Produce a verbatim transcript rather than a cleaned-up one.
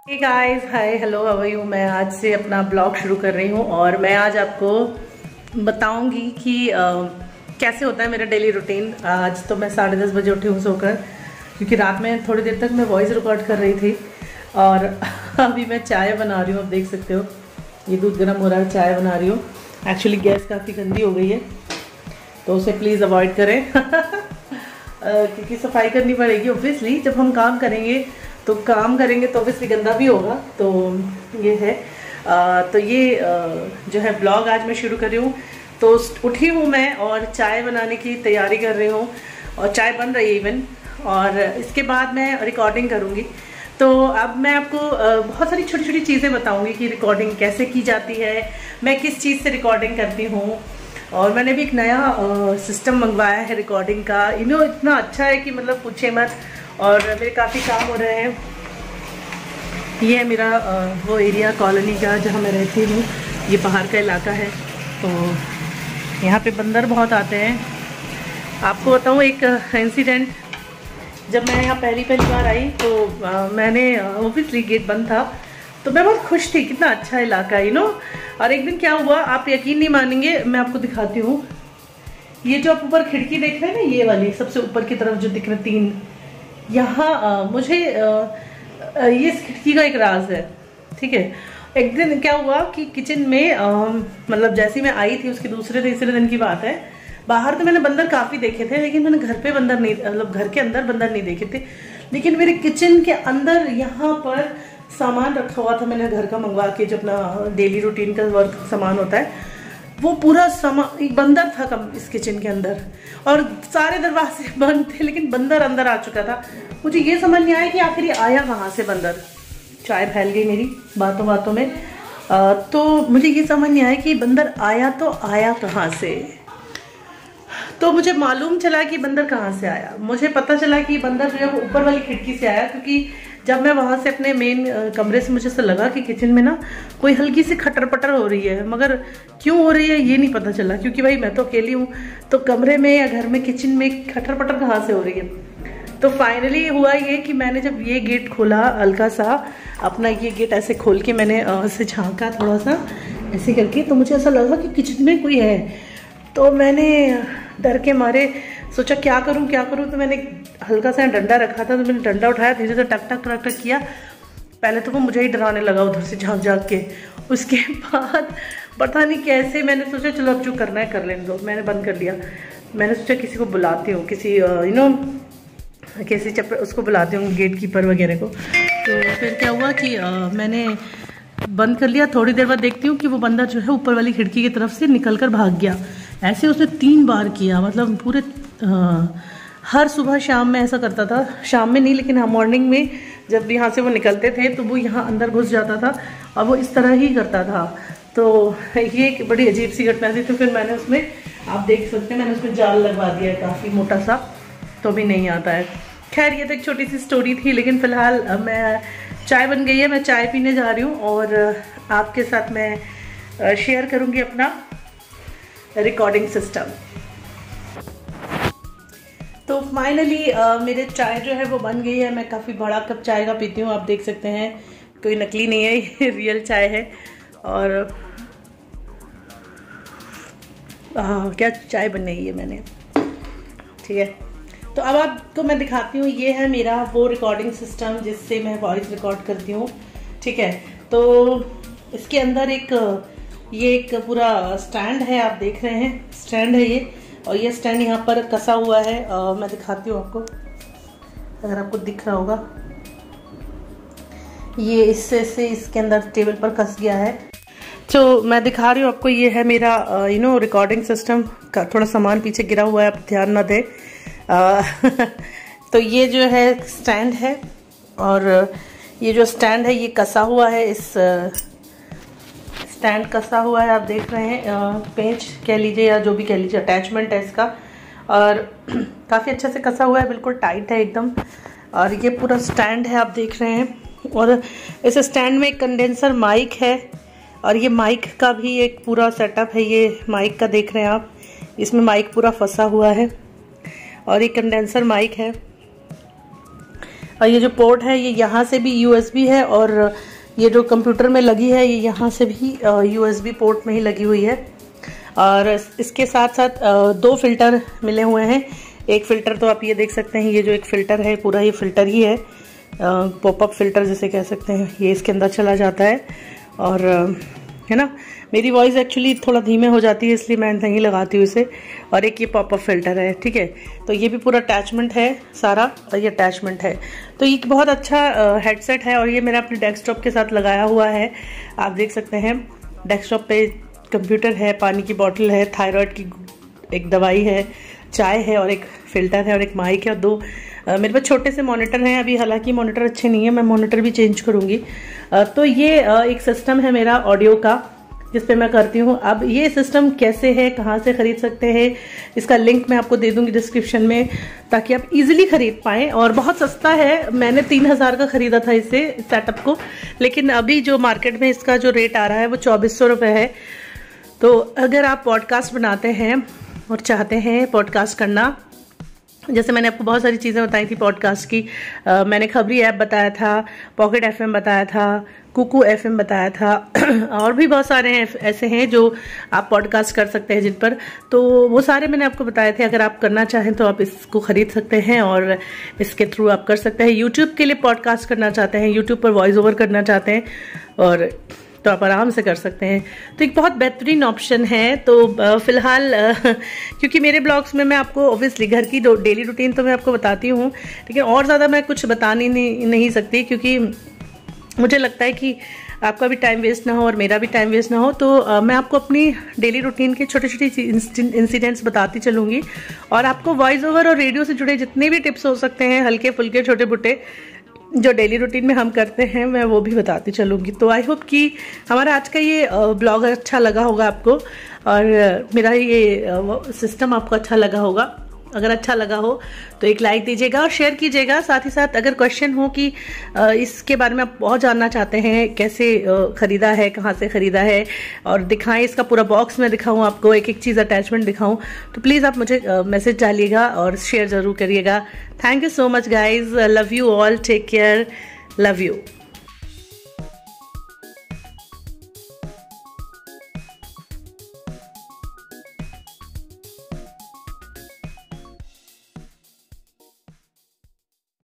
Hey guys, hi, hello, how are you. मैं आज से अपना ब्लॉग शुरू कर रही हूँ और मैं आज आपको बताऊंगी कि uh, कैसे होता है मेरा डेली रूटीन। आज तो मैं साढ़े दस बजे उठी हूँ सोकर, क्योंकि रात में थोड़ी देर तक मैं वॉइस रिकॉर्ड कर रही थी। और अभी मैं चाय बना रही हूँ, आप देख सकते हो ये दूध गर्म हो रहा है, चाय बना रही हूँ। एक्चुअली गैस काफ़ी गंदी हो गई है तो उसे प्लीज़ अवॉइड करें क्योंकि सफाई करनी पड़ेगी ऑब्वियसली। जब हम काम करेंगे तो काम करेंगे तो ऑब्वियसली गंदा भी होगा, तो ये है। आ, तो ये आ, जो है ब्लॉग आज मैं शुरू कर रही हूँ। तो उठी हूँ मैं और चाय बनाने की तैयारी कर रही हूँ और चाय बन रही है इवन, और इसके बाद मैं रिकॉर्डिंग करूँगी। तो अब मैं आपको बहुत सारी छोटी छोटी चीज़ें बताऊँगी कि रिकॉर्डिंग कैसे की जाती है, मैं किस चीज़ से रिकॉर्डिंग करती हूँ। और मैंने भी एक नया सिस्टम मंगवाया है रिकॉर्डिंग का, इनो इतना अच्छा है कि मतलब पूछे मत। और मेरे काफ़ी काम हो रहे हैं। ये है मेरा वो एरिया कॉलोनी का जहाँ मैं रहती हूँ, ये पहाड़ का इलाका है। तो यहाँ पे बंदर बहुत आते हैं। आपको बताऊँ एक इंसिडेंट, जब मैं यहाँ पहली पहली बार आई तो आ, मैंने ऑब्वियसली गेट बंद था तो मैं बहुत खुश थी, कितना अच्छा इलाका है, यू नो। और एक दिन क्या हुआ, आप यकीन नहीं मानेंगे, मैं आपको दिखाती हूँ। ये जो आप ऊपर खिड़की देख रहे हैं ना, ये वाली सबसे ऊपर की तरफ जो दिख रहे तीन, यहाँ मुझे आ, आ, ये इस खिड़की का एक राज है, ठीक है। एक दिन क्या हुआ कि किचन में मतलब जैसे मैं आई थी उसके दूसरे तीसरे दिन की बात है, बाहर तो मैंने बंदर काफ़ी देखे थे लेकिन मैंने घर पे बंदर नहीं, मतलब घर के अंदर बंदर नहीं देखे थे। लेकिन मेरे किचन के अंदर यहाँ पर सामान रखा हुआ था, मैंने घर का मंगवा के, जो अपना डेली रूटीन का वर्क सामान होता है, वो पूरा सामान, एक बंदर था कम इस किचन के अंदर। और सारे दरवाजे बंद थे लेकिन बंदर अंदर आ चुका था। मुझे ये समझ नहीं आया कि आखिर ये आया कहाँ से बंदर। चाय फैल गई मेरी बातों बातों में। आ, तो मुझे ये समझ नहीं आया कि बंदर आया तो आया कहाँ से। तो मुझे मालूम चला कि बंदर कहाँ से आया। मुझे पता चला कि बंदर जो है वो ऊपर वाली खिड़की से आया, क्योंकि जब मैं वहाँ से अपने मेन कमरे से, मुझे ऐसा लगा कि किचन में ना कोई हल्की सी खटर पटर हो रही है, मगर क्यों हो रही है ये नहीं पता चला, क्योंकि भाई मैं तो अकेली हूँ। तो कमरे में या घर में किचन में खटर पटर कहाँ से हो रही है। तो फाइनली हुआ ये कि मैंने जब ये गेट खोला, हल्का सा अपना ये गेट ऐसे खोल के मैंने ऐसे झाँका थोड़ा सा ऐसे करके, तो मुझे ऐसा लगा कि किचन में कोई है। तो मैंने डर के मारे सोचा क्या करूं क्या करूं, तो मैंने हल्का सा डंडा रखा था, तो मैंने डंडा उठाया, धीरे धीरे टक टक टक टक किया। पहले तो वो मुझे ही डराने लगा उधर से झाँक झाँक के। उसके बाद पता नहीं कैसे मैंने सोचा चलो अब जो करना है कर लेने दो, मैंने बंद कर लिया। मैंने सोचा किसी को बुलाती हूँ, किसी यू नो किसी चप उसको बुलाती हूँ, गेट कीपर वगैरह को। तो फिर क्या हुआ कि आ, मैंने बंद कर लिया। थोड़ी देर बाद देखती हूँ कि वो बंदर जो है ऊपर वाली खिड़की की तरफ से निकल कर भाग गया। ऐसे उसने तीन बार किया, मतलब पूरे आ, हर सुबह शाम में ऐसा करता था। शाम में नहीं लेकिन हाँ मॉर्निंग में जब यहाँ से वो निकलते थे तो वो यहाँ अंदर घुस जाता था और वो इस तरह ही करता था। तो ये एक बड़ी अजीब सी घटना थी। तो फिर मैंने उसमें, आप देख सकते हैं, मैंने उसमें जाल लगवा दिया है काफ़ी मोटा सा, तो भी नहीं आता है। खैर ये तो एक छोटी सी स्टोरी थी, लेकिन फ़िलहाल मैं चाय बन गई है, मैं चाय पीने जा रही हूँ और आपके साथ मैं शेयर करूँगी अपना रिकॉर्डिंग सिस्टम। तो फाइनली मेरे चाय जो है वो बन गई है। मैं काफ़ी बड़ा कप चाय का पीती हूँ, आप देख सकते हैं, कोई नकली नहीं है, ये रियल चाय है। और आ, क्या चाय बन गई है मैंने, ठीक है। तो अब आपको मैं दिखाती हूँ, ये है मेरा वो रिकॉर्डिंग सिस्टम जिससे मैं वॉइस रिकॉर्ड करती हूँ, ठीक है। तो इसके अंदर एक ये एक पूरा स्टैंड है, आप देख रहे हैं स्टैंड है ये, और ये स्टैंड यहाँ पर कसा हुआ है। आ, मैं दिखाती हूँ आपको, अगर आपको दिख रहा होगा, ये इससे से इसके अंदर टेबल पर कस गया है। तो मैं दिखा रही हूँ आपको, ये है मेरा यू नो रिकॉर्डिंग सिस्टम का। थोड़ा सामान पीछे गिरा हुआ है, आप ध्यान ना दें। तो ये जो है स्टैंड है, और ये जो स्टैंड है ये कसा हुआ है, इस स्टैंड कसा हुआ है, आप देख रहे हैं, पेंच कह लीजिए या जो भी कह लीजिए, अटैचमेंट है इसका, और काफ़ी अच्छे से कसा हुआ है, बिल्कुल टाइट है एकदम। और ये पूरा स्टैंड है, आप देख रहे हैं। और इस स्टैंड में एक कंडेंसर माइक है, और ये माइक का भी एक पूरा सेटअप है। ये माइक का देख रहे हैं आप, इसमें माइक पूरा फंसा हुआ है, और ये कंडेंसर माइक है। और ये जो पोर्ट है ये यहाँ से भी यूएसबी है, और ये जो कंप्यूटर में लगी है ये यहाँ से भी यूएसबी पोर्ट में ही लगी हुई है। और इसके साथ साथ दो फिल्टर मिले हुए हैं। एक फ़िल्टर तो आप ये देख सकते हैं, ये जो एक फ़िल्टर है पूरा ये फ़िल्टर ही है, पॉपअप फ़िल्टर जिसे कह सकते हैं, ये इसके अंदर चला जाता है। और है ना, मेरी वॉइस एक्चुअली थोड़ा धीमे हो जाती है इसलिए मैं नहीं लगाती हूँ इसे। और एक ये पॉपअप फ़िल्टर है, ठीक है। तो ये भी पूरा अटैचमेंट है सारा, तो ये अटैचमेंट है। तो ये बहुत अच्छा हेडसेट है और ये मेरा अपने डेस्कटॉप के साथ लगाया हुआ है। आप देख सकते हैं डेस्कटॉप पे कंप्यूटर है, पानी की बॉटल है, थायराइड की एक दवाई है, चाय है और एक फ़िल्टर है और एक माइक है और दो आ, मेरे पास छोटे से मॉनिटर हैं अभी। हालांकि मॉनिटर अच्छे नहीं है, मैं मॉनिटर भी चेंज करूँगी। तो ये आ, एक सिस्टम है मेरा ऑडियो का जिस पे मैं करती हूँ। अब ये सिस्टम कैसे है, कहाँ से ख़रीद सकते हैं, इसका लिंक मैं आपको दे दूँगी डिस्क्रिप्शन में, ताकि आप इजीली ख़रीद पाएँ। और बहुत सस्ता है, मैंने तीन हज़ार का ख़रीदा था इसे सेटअप को, लेकिन अभी जो मार्केट में इसका जो रेट आ रहा है वो चौबीस सौ रुपये है। तो अगर आप पॉडकास्ट बनाते हैं और चाहते हैं पॉडकास्ट करना, जैसे मैंने आपको बहुत सारी चीज़ें बताई थी पॉडकास्ट की, आ, मैंने खबरी ऐप बताया था, पॉकेट एफएम बताया था, कुकू एफएम बताया था और भी बहुत सारे ऐसे हैं जो आप पॉडकास्ट कर सकते हैं जिन पर, तो वो सारे मैंने आपको बताए थे। अगर आप करना चाहें तो आप इसको ख़रीद सकते हैं और इसके थ्रू आप कर सकते हैं। यूट्यूब के लिए पॉडकास्ट करना चाहते हैं, यूट्यूब पर वॉइस ओवर करना चाहते हैं और तो आप आराम से कर सकते हैं। तो एक बहुत बेहतरीन ऑप्शन है। तो फिलहाल क्योंकि मेरे ब्लॉग्स में मैं आपको ऑब्वियसली घर की डेली रूटीन तो मैं आपको बताती हूँ, लेकिन और ज़्यादा मैं कुछ बता नहीं, नहीं नहीं सकती, क्योंकि मुझे लगता है कि आपका भी टाइम वेस्ट ना हो और मेरा भी टाइम वेस्ट ना हो। तो आ, मैं आपको अपनी डेली रूटीन के छोटे छोटे इंसिडेंट्स बताती चलूँगी और आपको वॉइस ओवर और रेडियो से जुड़े जितने भी टिप्स हो सकते हैं, हल्के फुल्के छोटे बुटे जो डेली रूटीन में हम करते हैं, मैं वो भी बताती चलूँगी। तो आई होप कि हमारा आज का ये ब्लॉग अच्छा लगा होगा आपको और मेरा ये सिस्टम आपको अच्छा लगा होगा। अगर अच्छा लगा हो तो एक लाइक दीजिएगा और शेयर कीजिएगा। साथ ही साथ अगर क्वेश्चन हो कि इसके बारे में आप बहुत जानना चाहते हैं, कैसे ख़रीदा है, कहाँ से ख़रीदा है और दिखाएं, इसका पूरा बॉक्स में दिखाऊं आपको, एक एक चीज़ अटैचमेंट दिखाऊं, तो प्लीज़ आप मुझे मैसेज डालिएगा और शेयर ज़रूर करिएगा। Thank you so much guys, love you all, take care, love you.